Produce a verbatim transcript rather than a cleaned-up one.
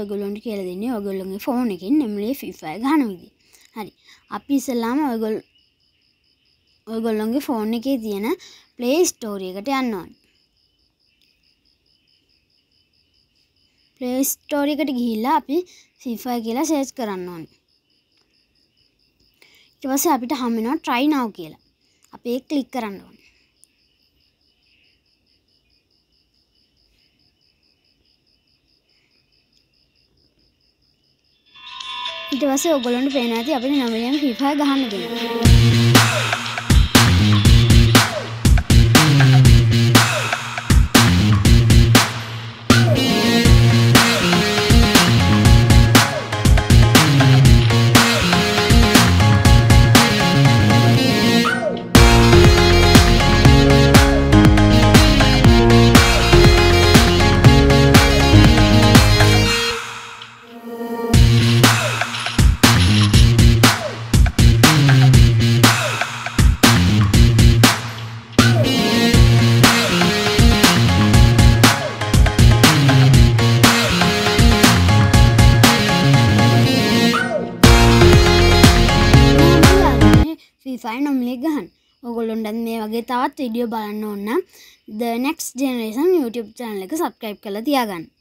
ඔයගොල්ලන්ට කියලා දෙන්නේ ඔයගොල්ලෝගේ ෆෝන් එකෙන් නෙමෙයි Free Fire ගහන විදිය. හරි. අපි ඉස්සෙල්ලාම ඔයගොල්ලෝ ඔයගොල්ලෝගේ ෆෝන් එකේ තියෙන Play Store එකට යන්න ඕනේ. Play Store එකට ගිහිල්ලා අපි Free Fire කියලා සර්ච් කරන්න ඕනේ. ඊට පස්සේ අපිට හම් වෙනවා try now කියලා. අපි ඒක ක්ලික් කරන්න ඕනේ. ඊට පස්සේ ඔයගොල්ලන්ට පේනවා ඇති අපිට නවලියම් Free Fire ගහන්න දෙනවා. Free Fire නම්ලේ ගහන්න. ඔයගොල්ලොන්ට මේ වගේ තවත් වීඩියෝ බලන්න ඕන නම් The Next Generation YouTube channel එක subscribe කරලා තියාගන්න.